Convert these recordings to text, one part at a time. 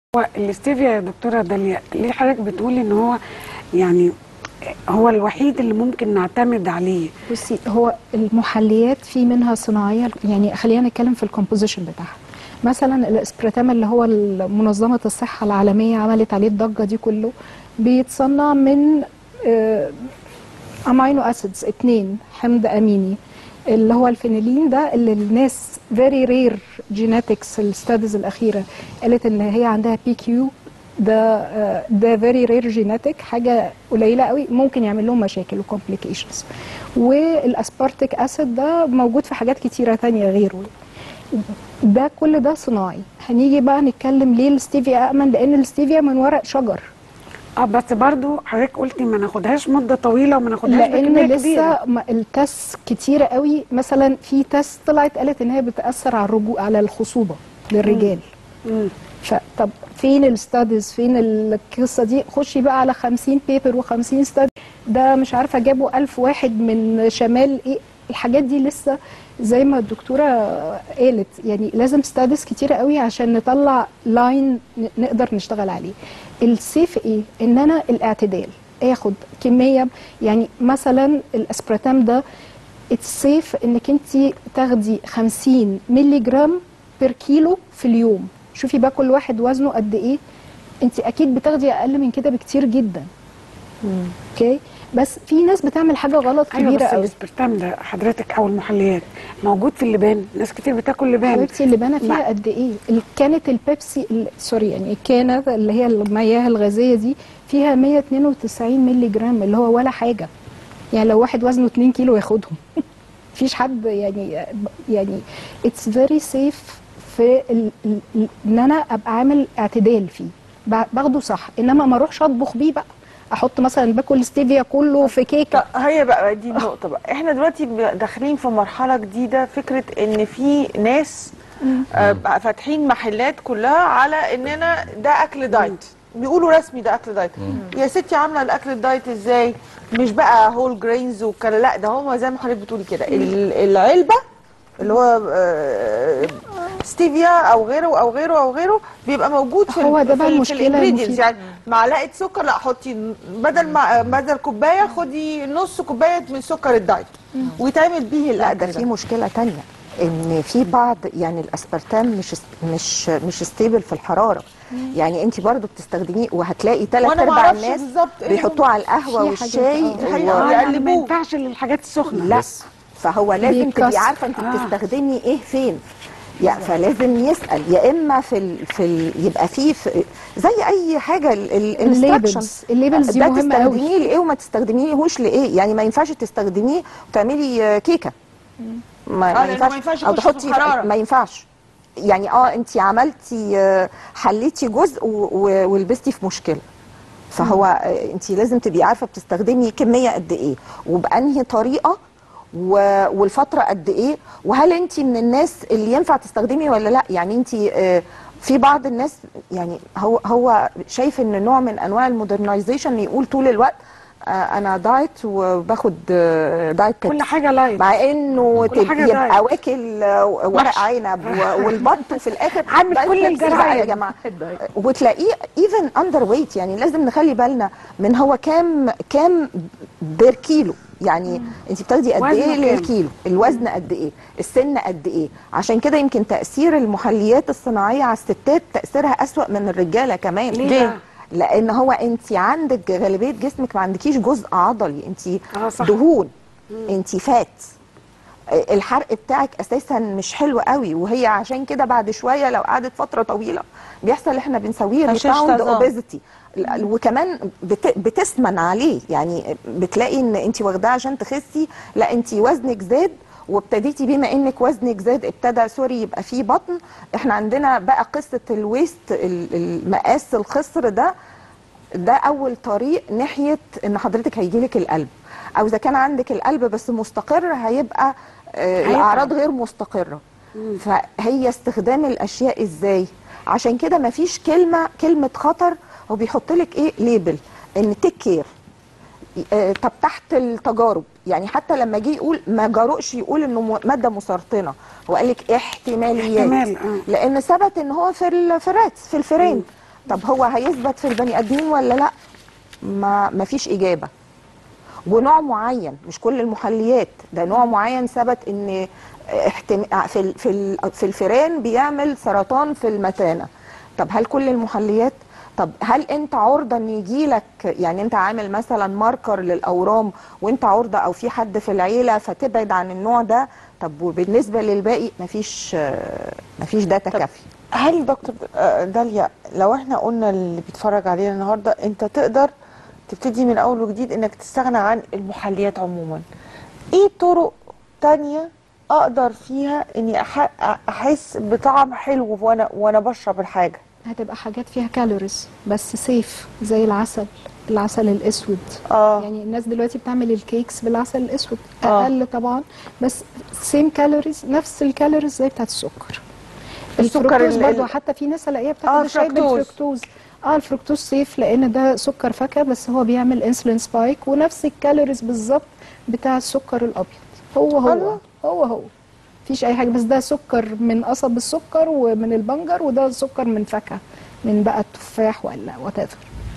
هو الاستيفيا يا دكتورة داليا، ليه حضرتك بتقولي ان هو يعني هو الوحيد اللي ممكن نعتمد عليه؟ بصي، هو المحليات في منها صناعيه، يعني خلينا نتكلم في الكومبوزيشن بتاعها. مثلا الاسبرتام اللي هو منظمه الصحه العالميه عملت عليه الضجه دي كله، بيتصنع من امينو اسيدز 2 حمض اميني، اللي هو الفينيلين ده، اللي الناس فيري رير جيناتكس الستاديز الاخيره قالت ان هي عندها بي كيو. ده فيري رير جيناتيك، حاجه قليله قوي ممكن يعمل لهم مشاكل وكومبليكيشنز. والاسبارتيك اسيد ده موجود في حاجات كتيره ثانيه غيره. ده كل ده صناعي. هنيجي بقى نتكلم ليه الستيفيا امن، لان الستيفيا من ورق شجر. بس برضو حضرتك قلتي ما ناخدهاش مده طويله وما ناخدهاش بكميه لان كبيره. لسه التس كتيره قوي. مثلا في تس طلعت قالت ان هي بتاثر على الرجوع، على الخصوبه للرجال. طب فين الستاديز؟ فين القصه دي؟ خشي بقى على 50 بيبر و50 ستادي، ده مش عارفه جابوا 1000 واحد من شمال ايه. الحاجات دي لسه زي ما الدكتوره قالت، يعني لازم ستاديز كتيره قوي عشان نطلع لاين نقدر نشتغل عليه. السيف ايه؟ ان انا الاعتدال، اخد كميه. يعني مثلا الاسبرتام ده السيف انك انت تاخدي 50 مللي جرام بير كيلو في اليوم. شوفي بقى كل واحد وزنه قد ايه. انت اكيد بتاخدي اقل من كده بكتير جدا. اوكي، بس في ناس بتعمل حاجه غلط كبيره بس قوي. الاسبرتام ده حضرتك او المحليات موجود في اللبان، ناس كتير بتاكل لبان. حبيبتي اللبانه فيها قد ايه؟ كانت البيبسي سوري، يعني الكانه اللي هي المياه الغازيه دي فيها 192 مللي جرام، اللي هو ولا حاجه. يعني لو واحد وزنه 2 كيلو ياخدهم. مفيش حد يعني اتس فيري سيف في ان انا ابقى عامل اعتدال فيه، باخده صح. انما ما اروحش اطبخ بيه بقى، احط مثلا باكل ستيفيا كله في كيكه. هي بقى دي النقطه بقى. احنا دلوقتي داخلين في مرحله جديده، فكره ان في ناس فاتحين محلات كلها على اننا ده اكل دايت. بيقولوا رسمي ده اكل دايت. يا ستي عامله الاكل الدايت ازاي؟ مش بقى هول جرينز والكلام، لا ده هم زي ما حضرتك بتقولي كده، العلبه اللي هو ستيفيا او غيره او غيره او غيره بيبقى موجود في هو ده بقى المشكله. يعني معلقه سكر، لا حطي بدل كوبايه خدي نص كوبايه من سكر الدايت ويتعمل بيه. لا ده في مشكله تانية، ان في بعض يعني الاسبرتام مش ستيبل في الحراره. يعني انت برضو بتستخدميه وهتلاقي 3/4 الناس بيحطوه على القهوه والشاي يعني ما ينفعش للحاجات السخنه. لا، فهو لازم تبقي عارفه انت بتستخدمي ايه فين. يعني فلازم يسال، يا اما يبقى فيه زي اي حاجه الليبلز دي مهمه قوي. تستخدميه لايه وما تستخدميهوش لايه. يعني ما ينفعش تستخدميه وتعملي كيكه، ما ينفعش، او تحطي ما ينفعش. يعني انت عملتي حليتي جزء ولبستي في مشكله. فهو انت لازم تبقي عارفه بتستخدمي كميه قد ايه وبانهي طريقه والفتره قد ايه، وهل انت من الناس اللي ينفع تستخدمي ولا لا. يعني انت في بعض الناس يعني هو شايف ان نوع من انواع المودرنايزيشن يقول طول الوقت انا دايت وباخد دايت كل حاجه لايت، مع انه يبقى واكل ورق عنب والبط وفي الاخر عامل كل الجرايم يا جماعه، وتلاقيه ايفن اندر ويت. يعني لازم نخلي بالنا من هو كام بير كيلو. يعني انت بتاخدي قد ايه للكيلو، الوزن قد ايه، السن قد ايه. عشان كده يمكن تاثير المحليات الصناعيه على الستات تاثيرها اسوأ من الرجاله كمان. ليه؟ لان هو انت عندك غالبيه جسمك ما عندكيش جزء عضلي، انت دهون، انت فات. الحرق بتاعك اساسا مش حلو قوي، وهي عشان كده بعد شويه لو قعدت فتره طويله بيحصل احنا بنسويه ريباوند اوبيزيتي، وكمان بتسمن عليه. يعني بتلاقي ان انت واخداه عشان تخسي، لا انت وزنك زاد وابتديتي بما انك وزنك زاد ابتدى يبقى فيه بطن. احنا عندنا بقى قصه الويست، المقاس الخصر ده اول طريق ناحيه ان حضرتك هيجيلك القلب، او اذا كان عندك القلب بس مستقر هيبقى الاعراض غير مستقره. فهي استخدام الاشياء ازاي. عشان كده مفيش كلمه خطر، هو بيحط لك ايه ليبل ان تيك كير. طب تحت التجارب، يعني حتى لما جه يقول ما جرؤش يقول انه ماده مسرطنه، هو قال لك احتماليات. لان ثبت ان هو في الراتس في الفئران طب هو هيثبت في البني ادمين ولا لا؟ ما فيش اجابه. ونوع معين، مش كل المحليات، ده نوع معين ثبت ان في الفئران بيعمل سرطان في المثانه. طب هل كل المحليات؟ طب هل انت عرضه ان يجي لك، يعني انت عامل مثلا ماركر للاورام وانت عرضه او في حد في العيله فتبعد عن النوع ده؟ طب وبالنسبه للباقي مفيش داتا كافيه. هل دكتور داليا لو احنا قلنا اللي بيتفرج علينا النهارده انت تقدر تبتدي من اول وجديد انك تستغنى عن المحليات عموما، ايه طرق تانية اقدر فيها اني احس بطعم حلو وانا بشرب الحاجه؟ هتبقى حاجات فيها كالوريز بس سيف، زي العسل الاسود. يعني الناس دلوقتي بتعمل الكيكس بالعسل الاسود، اقل طبعا بس سيم كالوريز، نفس الكالوريز زي بتاعت السكر. الفركتوز برضه حتى في ناس الاقيها بتاخد الشاي بالفركتوز. الفركتوز سيف لان ده سكر فاكهه بس هو بيعمل انسولين سبايك، ونفس الكالوريز بالظبط بتاع السكر الابيض. هو مفيش اي حاجه، بس ده سكر من قصب السكر ومن البنجر، وده سكر من فاكهه، من بقى التفاح ولا وات ايفر.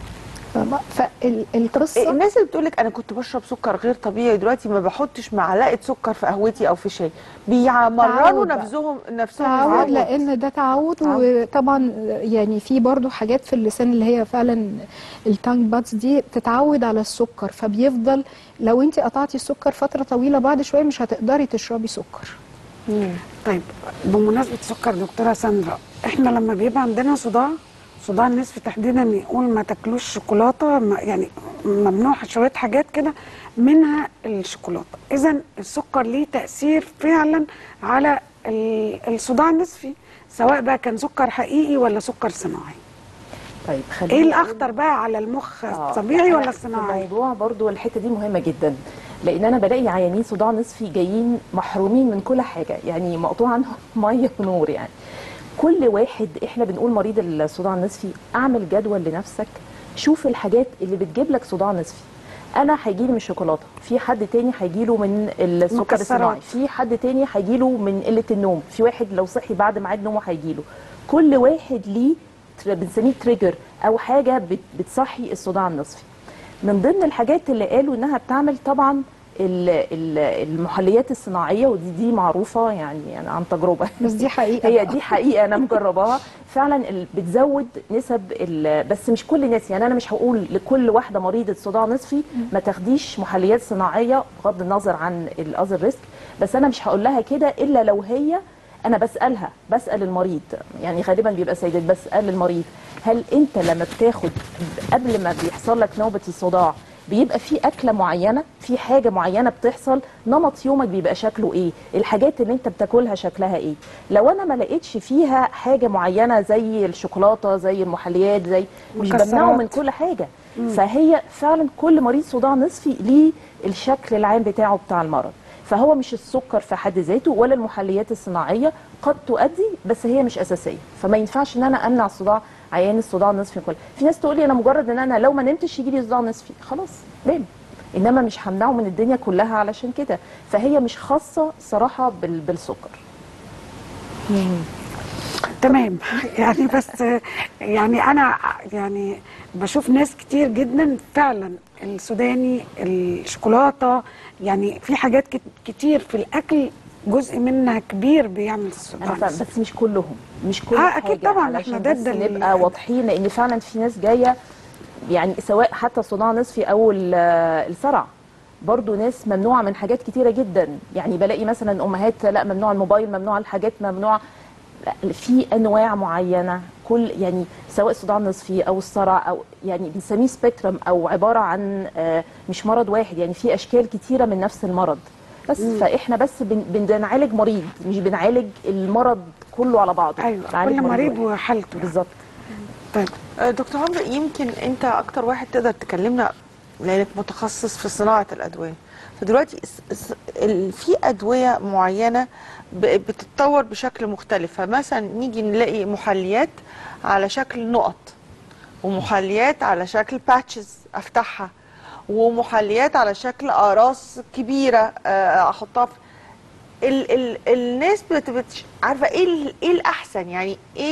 فالقصه الناس اللي بتقول لك انا كنت بشرب سكر غير طبيعي دلوقتي ما بحطش معلقه سكر في قهوتي او في شاي، بيمرنوا نفسهم تعود، لان ده تعود. وطبعا يعني في برضو حاجات في اللسان اللي هي فعلا التانج بادز دي بتتعود على السكر، فبيفضل لو انت قطعتي السكر فتره طويله بعد شويه مش هتقدري تشربي سكر. طيب بمناسبه سكر دكتوره ساندرا، احنا لما بيبقى عندنا صداع النصفي تحديدا يقول ما تاكلوش شوكولاته، يعني ممنوع شويه حاجات كده منها الشوكولاته. اذا السكر ليه تاثير فعلا على الصداع النصفي، سواء بقى كان سكر حقيقي ولا سكر صناعي. طيب ايه الاخطر بقى على المخ، الطبيعي ولا الصناعي؟ الموضوع برضو الحته دي مهمه جدا، لان انا بلاقي عيانين صداع نصفي جايين محرومين من كل حاجه، يعني مقطوع عنهم ميه ونور. يعني كل واحد، احنا بنقول مريض الصداع النصفي اعمل جدول لنفسك، شوف الحاجات اللي بتجيب لك صداع نصفي. انا هيجيلي من الشوكولاته، في حد تاني هيجيله من السكر الصناعي، في حد تاني هيجيله من قله النوم، في واحد لو صحي بعد ميعاد نومه هيجيله. كل واحد ليه بنسميه تريجر او حاجه بتصحي الصداع النصفي. من ضمن الحاجات اللي قالوا انها بتعمل طبعا المحليات الصناعيه، ودي معروفه يعني عن تجربه، بس دي حقيقه، هي دي حقيقه انا مجرباها فعلا، بتزود نسب بس مش كل الناس. يعني انا مش هقول لكل واحده مريضه صداع نصفي ما تاخديش محليات صناعيه بغض النظر عن الاذر ريسك، بس انا مش هقول لها كده الا لو هي، انا بسال المريض، يعني غالبا بيبقى سيدات، بسال المريض هل انت لما بتاخد قبل ما بيحصل لك نوبه الصداع بيبقى في اكله معينه، في حاجه معينه بتحصل، نمط يومك بيبقى شكله ايه، الحاجات اللي انت بتاكلها شكلها ايه؟ لو انا ما لقيتش فيها حاجه معينه زي الشوكولاته زي المحليات زي، مش بمنعه من كل حاجه. فهي فعلا كل مريض صداع نصفي ليه الشكل العام بتاعه بتاع المرض، فهو مش السكر في حد ذاته ولا المحليات الصناعيه، قد تؤدي بس هي مش اساسيه. فما ينفعش ان انا امنع صداع عيان الصداع النصفي كله. في ناس تقول لي انا مجرد ان انا لو ما نمتش يجي لي صداع نصفي، خلاص نام، انما مش همنعه من الدنيا كلها علشان كده. فهي مش خاصه صراحه بالسكر. تمام. يعني بس يعني انا يعني بشوف ناس كتير جدا فعلا السوداني، الشوكولاته، يعني في حاجات كتير في الاكل جزء منها كبير بيعمل الصداع، بس مش كلهم، مش كل حاجه. اكيد طبعا احنا بس نبقى واضحين، لان فعلا في ناس جايه يعني سواء حتى صداع نصفي او الصرع، برضو ناس ممنوعه من حاجات كتيره جدا. يعني بلاقي مثلا امهات لا ممنوع الموبايل، ممنوع الحاجات، ممنوع في انواع معينه، كل يعني سواء صداع نصفي او الصرع او يعني بنسميه سبيكترم، او عباره عن مش مرض واحد، يعني في اشكال كتيره من نفس المرض. بس فاحنا بس بنعالج مريض، مش بنعالج المرض كله على بعضه. ايوه كل مريض وحالته بالظبط. طيب دكتور عمرو، يمكن انت اكتر واحد تقدر تكلمنا لانك متخصص في صناعه الادويه. فدلوقتي في ادويه معينه بتتطور بشكل مختلف، فمثلا نيجي نلاقي محليات على شكل نقط، ومحليات على شكل باتشز افتحها، ومحليات على شكل اقراص كبيره احطها الناس عارفه ايه الاحسن، يعني ايه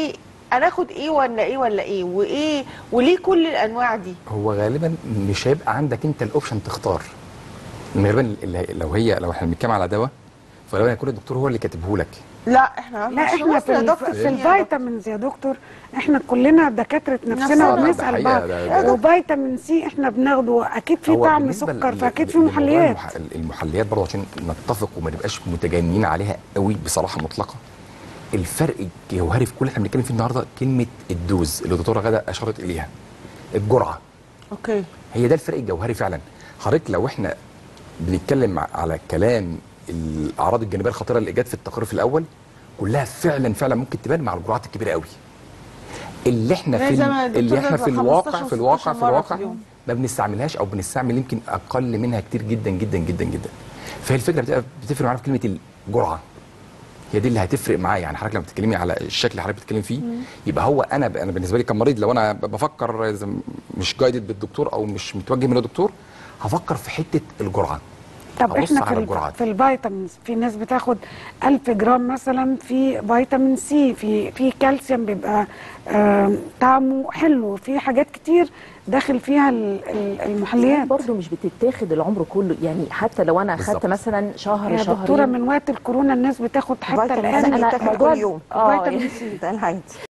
انا اخد ايه ولا ايه ولا ايه وايه وليه كل الانواع دي؟ هو غالبا مش هيبقى عندك انت الاوبشن تختار. غالبا لو احنا بنتكلم على دواء فغالبا هيكون الدكتور هو اللي كاتبه لك. لا احنا في الفيتامينز يا دكتور احنا كلنا دكاتره نفسنا وبنسال بعض. وفيتامين سي احنا بناخده اكيد في طعم سكر فاكيد في محليات. المحليات برضه عشان نتفق وما نبقاش متجنين عليها قوي بصراحه مطلقه. الفرق الجوهري في كل اللي احنا بنتكلم فيه النهارده كلمه الدوز اللي الدكتوره غاده اشارت اليها. الجرعه. اوكي. هي ده الفرق الجوهري فعلا. حضرتك لو احنا بنتكلم على كلام الاعراض الجانبيه الخطيره اللي جت في التقرير في الاول كلها فعلا ممكن تبان مع الجرعات الكبيره قوي. اللي احنا في الواقع ما بنستعملهاش او بنستعمل يمكن اقل منها كتير جدا جدا جدا جدا. فهي الفكره بتفرق معانا في كلمه الجرعه. هي دي اللي هتفرق معايا. يعني حضرتك لما بتتكلمي على الشكل اللي حضرتك بتتكلمي فيه يبقى هو انا بالنسبه لي كمريض لو انا بفكر مش جايدد بالدكتور او مش متوجه من الدكتور هفكر في حته الجرعه. طب احنا في الفيتامينز في ناس بتاخد 1000 جرام مثلا في فيتامين سي في كالسيوم بيبقى طعمه حلو في حاجات كتير داخل فيها المحليات. برضه مش بتتاخد العمر كله يعني حتى لو انا اخدت مثلا شهر يا دكتوره من وقت الكورونا الناس بتاخد حتى الان انا كل يوم فيتامين سي ده العادي.